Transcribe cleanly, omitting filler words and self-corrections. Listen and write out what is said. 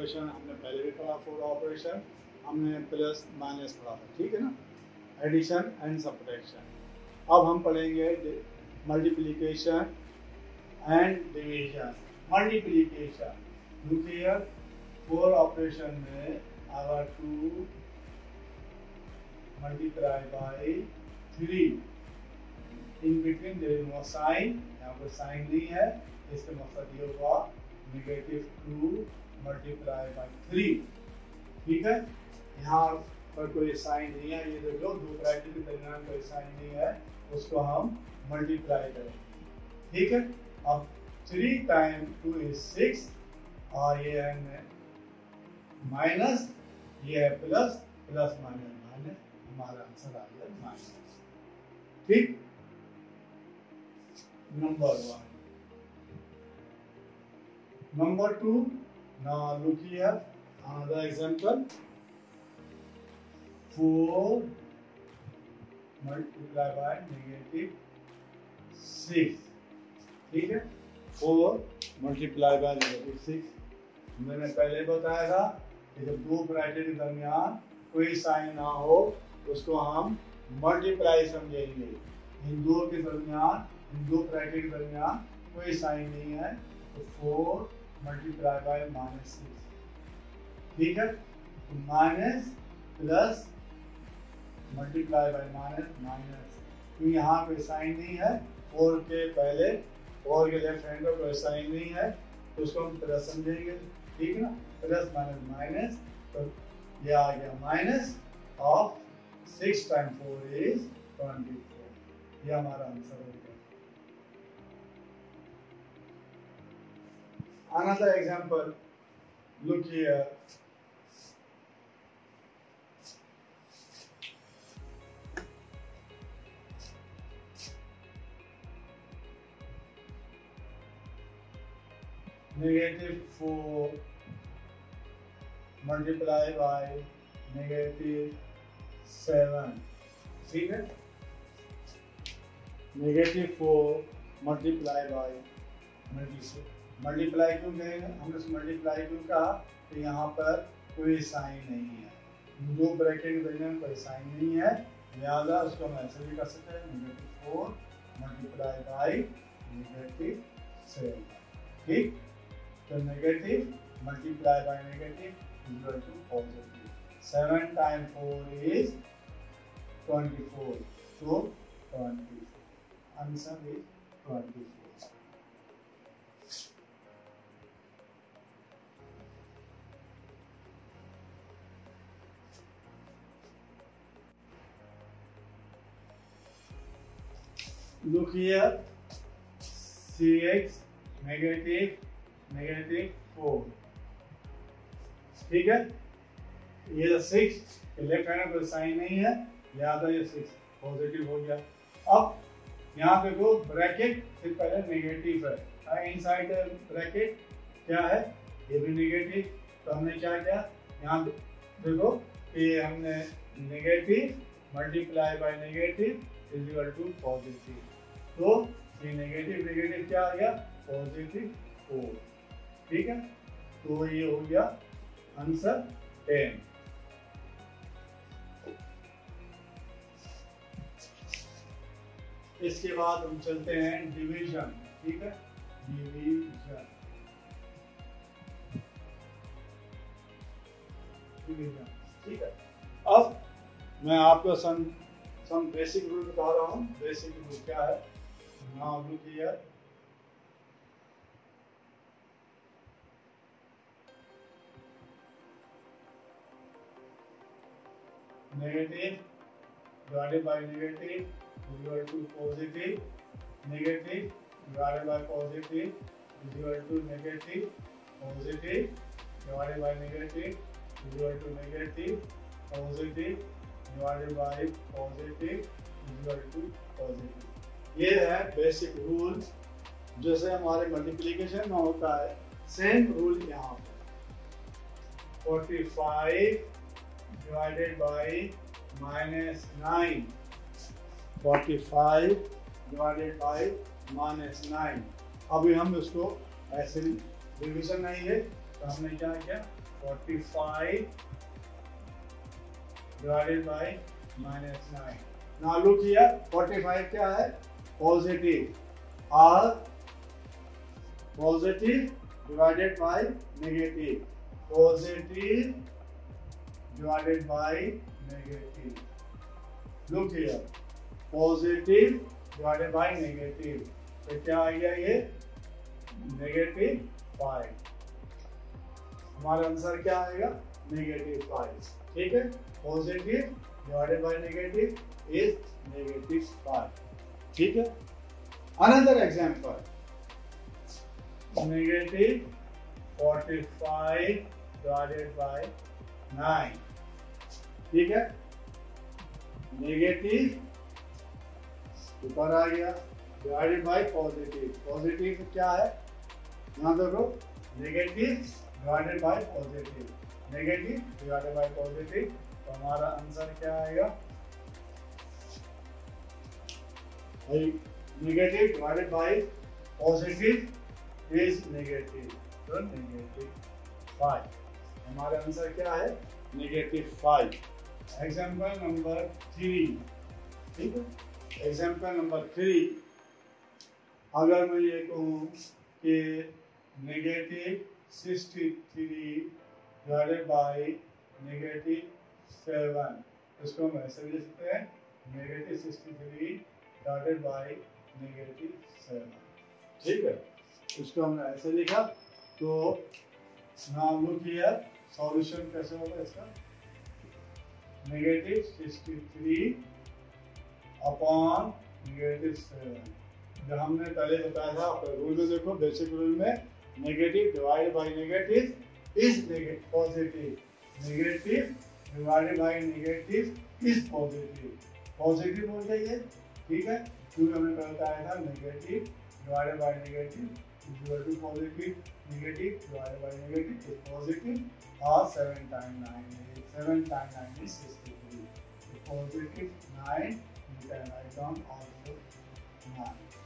Operation हमने पहले भी पढ़ा, 4 ऑपरेशन हमने प्लस माइनस पढ़ा था, ठीक है ना, एडिशन एंड सब्ट्रैक्शन। अब हम पढ़ेंगे multiplication and division. Multiplication, look here, 4 operation में अगर 2 multiply by 3, in between there is no sign, यहाँ पर साइन नहीं है, इसका मतलब ये होगा -2 मल्टीप्लाई बाई 3, ठीक है। यहाँ पर कोई साइन नहीं है, ये देख लो, दो ब्रैकेट के दरमियान कोई साइन नहीं है, उसको हम मल्टीप्लाई करेंगे, ठीक है। अब 3 टाइम 2 इज 6, और ये है माइनस, ये है प्लस, प्लस माइनस माइनस, हमारा आंसर आ गया माइनस, ठीक। Number 1। Number 2, now look here, another example, 4 multiply by -6, ठीक है। 4 मल्टीप्लाई बाय -6, मैंने पहले बताया था कि जब दो ब्रैकेट के दरमियान कोई साइन ना हो उसको हम मल्टीप्लाई समझेंगे। इन दो के दरमियान, इन दो ब्रैकेट के दरमियान कोई साइन नहीं है, तो 4 मल्टीप्लाई बाय -6, ठीक है। Minus plus multiply by minus minus, क्योंकि यहाँ कोई साइन नहीं है, 4 के पहले, 4 के लेफ्ट हैंड पर कोई साइन नहीं है, तो उसको हम प्लस समझेंगे, ठीक है ना। प्लस माइनस माइनस, तो ये आ गया माइनस ऑफ 6 टाइम 4 इज 24, ये हमारा आंसर हो गया। Another example, look here, -4 multiply by -7, ठीक है। -4 मल्टीप्लाई बाय -6, मल्टीप्लाई क्यों कहेंगे, हमने मल्टीप्लाई क्यों कहा, तो यहाँ पर कोई साइन नहीं है, दो ब्रैकेट के दरमियान कोई साइन नहीं है, लिहाजा उसको हम ऐसे भी कर सकते हैं, -4 मल्टीप्लाई बाई -7, ठीक। तो negative multiply by negative equal to positive, 7 time 4 is 24, so 24, answer is 24। Look here, 6 -4, ठीक है। ये 6 लेफ्ट हैंड पर साइन नहीं है, लिहाजा ये 6 पॉजिटिव हो गया। अब यहाँ देखो ब्रैकेट से पहले नेगेटिव है, इनसाइड ब्रैकेट क्या है, ये भी नेगेटिव, तो हमने क्या किया, यहाँ देखो ये हमने negative multiply by negative is equal to positive, तो ये नेगेटिव नेगेटिव क्या आ गया, पॉजिटिव 4, ठीक है। तो ये हो गया आंसर 10। इसके बाद हम चलते हैं डिवीजन, ठीक है, डिवीजन, डिवीजन, ठीक है। अब मैं आपको सम बेसिक रूल बता रहा हूँ। बेसिक रूल क्या है, now look here, negative divided by negative equal to positive, negative divided by positive equal to negative, positive divided by negative equal to negative, positive divided by positive equal to positive. ये है basic rule, जैसे हमारे multiplication में होता है, same rule यहाँ पर। 45 divided by -9, 45 divided by -9। अभी हम इसको ऐसे डिवीजन नहीं है, तो हमने क्या किया, 45 divided by -9. Now look here, 45 क्या है? Positive. और positive divided by negative. Positive divided by negative. Look here, positive divided by negative. तो क्या आ गया ये? -5. हमारा आंसर क्या आएगा? -5. ठीक है, positive divided by negative is -5. ठीक है, अनदर एग्जांपल, -45 डिवाइडेड बाय 9. ठीक है, नेगेटिव ऊपर आ गया, डिवाइडेड बाय पॉजिटिव. पॉजिटिव क्या है? यहाँ देखो, negative divided by positive, negative divided by positive. तो हमारा आंसर क्या आएगा? Negative divided by positive is negative, तो -5. हमारा आंसर क्या है? -5. Example number 3. ठीक है, एग्जाम्पल नंबर 3, अगर मैं ये कहूँ कि -63 डिवाइडेड बाय -7, इसको हम ऐसे भी लिख सकते हैं, -63 डिवाइडेड बाय -7. ठीक है, इसको हमने ऐसे लिखा. तो नाउ लुक हियर, सॉल्यूशन कैसे होगा इसका? -63 अपॉन -7. जो हमने पहले बताया था, रूल में देखो, बेसिक रूल में negative divide by negative is positive, negative divided by negative is positive. Positive हो जाइए. ठीक है, क्योंकि हमने पहले बताया था negative divided by negative is equal to positive, negative divided by negative is positive. और 7 time 9 is 63. Positive 9, you can write down also 9.